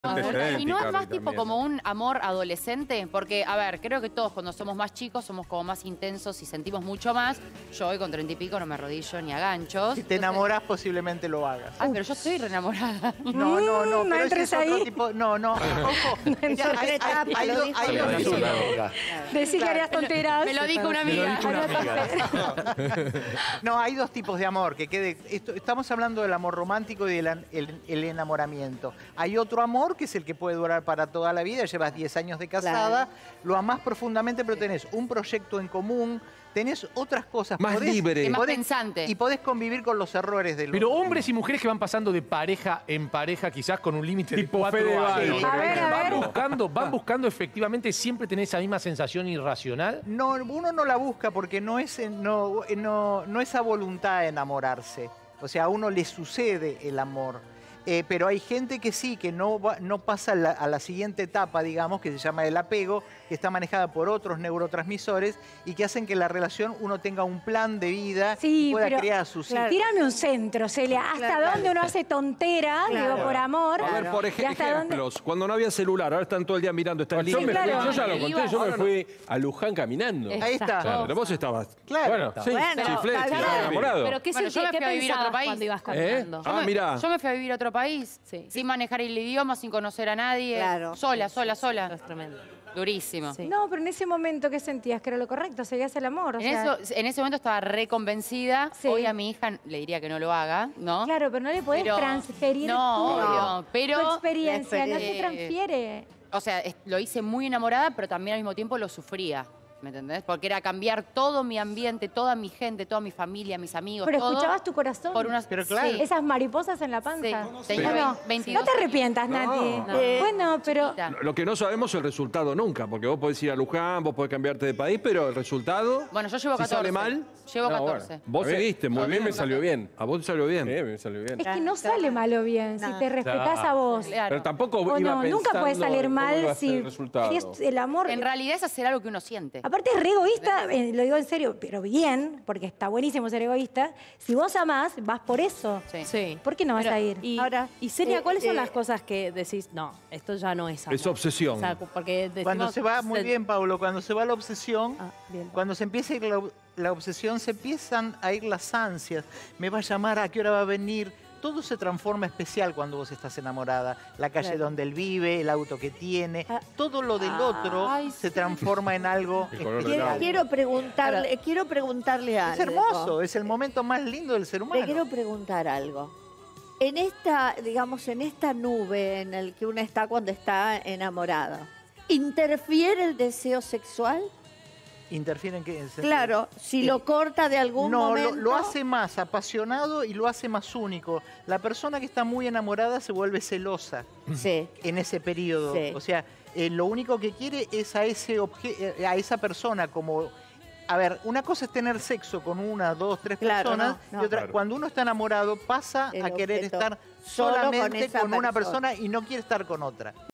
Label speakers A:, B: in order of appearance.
A: Y no es más tipo como un amor adolescente, porque, a ver, creo que todos cuando somos más chicos somos como más intensos y sentimos mucho más. Yo hoy con 30 y pico no me arrodillo ni a ganchos.
B: Si te enamorás, posiblemente lo hagas.
A: Ay, pero yo estoy re enamorada.
B: No, pero ese es
C: ahí.
B: otro tipo. No, ojo.
C: Decí que harías tonteras.
A: Me lo dijo una amiga.
B: No, hay dos tipos de amor. Estamos hablando del amor romántico y del el enamoramiento. Hay otro amor que es el que puede durar para toda la vida. Llevas 10 años de casada, lo amás profundamente, pero tenés un proyecto en común, tenés otras cosas.
D: Más libre.
A: Más pensante.
B: Y podés convivir con los errores del
E: Pero
B: otro.
E: hombres y mujeres que van pasando de pareja en pareja, quizás con un límite de
D: Tipo
E: 4
D: Fede
E: años.
D: Valo.
E: Van buscando efectivamente, siempre tenés esa misma sensación irracional.
B: No, uno no la busca porque no es a voluntad de enamorarse. O sea, a uno le sucede el amor. Pero hay gente que sí, que no pasa a la siguiente etapa, digamos, que se llama el apego, que está manejada por otros neurotransmisores y que hacen que la relación uno tenga un plan de vida y pueda crear sus hijos.
C: Tírame un centro, Celia. ¿Hasta dónde uno hace tonteras, digo, por amor?
D: A ver, por ejemplos, cuando no había celular, ahora están todo el día mirando esta línea.
F: Yo ya lo conté, yo me fui a Luján caminando.
B: Ahí está.
D: Claro, pero vos estabas...
B: Claro.
D: Sí, chiflé, enamorado.
G: Pero ¿qué,
A: Bueno, yo me fui a vivir a otro país.
G: cuando ibas caminando?
D: Mirá.
A: Yo me fui a vivir a otro país, sin manejar el idioma, sin conocer a nadie, sola.
G: Es tremendo.
A: Durísimo.
G: Sí.
C: No, pero en ese momento, ¿qué sentías? Que era lo correcto, seguías el amor.
A: En ese momento estaba reconvencida.
C: Sí.
A: Hoy a mi hija le diría que no lo haga, ¿no?
C: Claro, pero no le podés transferir tu experiencia, no se transfiere.
A: O sea, lo hice muy enamorada, pero también al mismo tiempo lo sufría. ¿Me entendés? Porque era cambiar todo mi ambiente, toda mi gente, toda mi familia, mis amigos,
C: Pero
A: todo
C: escuchabas tu corazón.
A: por unas...
B: Pero claro.
A: Sí.
C: Esas mariposas en la panza.
A: Sí. Tenía
C: Bueno,
A: 22
C: no te arrepientas, Nati. Bueno, pero...
A: Chiquita.
D: Lo que no sabemos es el resultado nunca, porque vos podés ir a Luján, vos podés cambiarte de país, pero el resultado...
A: Bueno, yo llevo 14.
D: Si sale mal...
A: Llevo
F: No,
A: 14.
F: bueno.
D: Vos seguiste muy
F: A mí
D: bien.
F: me salió bien.
D: A vos te salió bien.
F: Sí, me salió bien.
C: Es que no sale mal o bien si te respetás a vos.
A: Claro.
D: Pero tampoco
C: O
D: iba
C: no,
D: pensando
C: nunca puede salir
F: cómo iba
C: mal
F: a ser
C: si
F: el resultado.
C: es el amor.
A: En realidad es hacer algo que uno siente.
C: Aparte es re egoísta, lo digo en serio, pero bien, porque está buenísimo ser egoísta. Si vos amás, vas por eso.
A: Sí.
G: Sí.
C: ¿Por qué no vas
G: Pero,
C: a ir?
G: Y Celia, ¿cuáles son las cosas que decís, no, esto ya no es amor?
D: Es obsesión.
G: O sea, porque decimos,
B: Cuando se va, muy bien, Pablo, cuando se va la obsesión,
G: bien.
B: cuando se empieza a ir la obsesión, se empiezan a ir las ansias. Me va a llamar, ¿a qué hora va a venir? Todo se transforma especial cuando vos estás enamorada. La calle donde él vive, el auto que tiene, todo lo del otro se transforma en algo especial.
H: Quiero preguntarle algo.
B: Es hermoso, es el momento más lindo del ser humano.
H: Le quiero preguntar algo. En esta, digamos, en esta nube en el que uno está cuando está enamorado, ¿interfiere el deseo sexual?
B: ¿Interfiere en qué?
H: Claro, si lo corta de algún momento...
B: No, lo hace más apasionado y lo hace más único. La persona que está muy enamorada se vuelve celosa en ese periodo.
H: Sí.
B: O sea, lo único que quiere es a esa persona como... A ver, una cosa es tener sexo con una, dos, tres personas, y otra, cuando uno está enamorado pasa a querer estar solamente con una persona y no quiere estar con otra.